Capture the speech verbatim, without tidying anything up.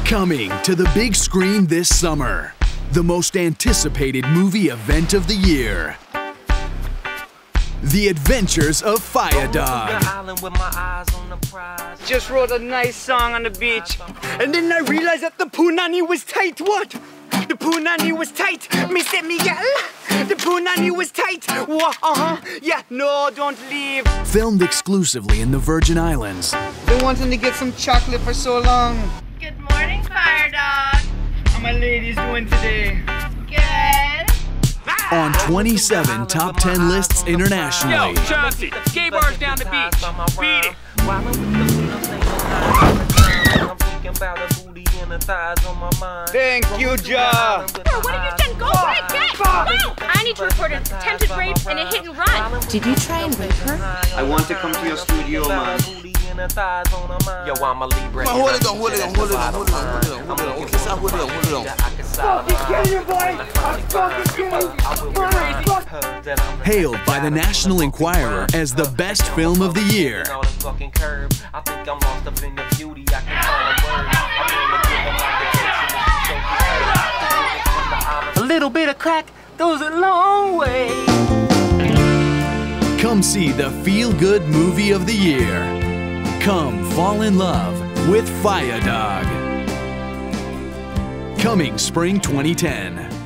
Coming to the big screen this summer, the most anticipated movie event of the year. The Adventures of Fiyah. Just wrote a nice song on the beach, and then I realized that the punani was tight. What? The punani was tight. Me said me girl, the punani was tight. What? Uh-huh. Yeah, no, don't leave. Filmed exclusively in the Virgin Islands. Been wanting to get some chocolate for so long. Good morning, Fire Dog. How my ladies doing today? Good. On twenty-seven top ten lists internationally. Yo, Chauncey, gay bars down the beach. Beat it. Thank you, Ja. What have you done? Go away, get! Go! I need to report an attempted rape and a hit and run. Did you try and rape her? I want to come to your studio, man. Yo, I'm a Libra. Man, hold it on, hold it on, hold it on, hold it on, hold it on, hold it on. Okay, so hold it on, hold it on. Fucking kill you, boy! I'm fucking kill you! Hailed by the National Enquirer as the best film of the year. A little bit of crack goes a long way. Come see the feel-good movie of the year. Come fall in love with Fiyah Dog. Coming spring twenty ten.